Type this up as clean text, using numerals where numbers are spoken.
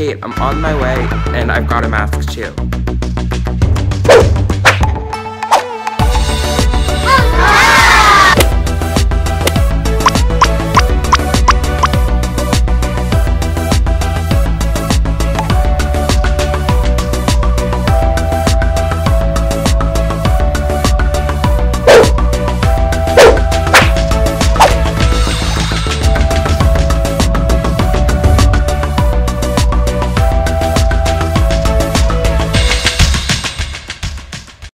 Kate, I'm on my way, and I've got a mask too.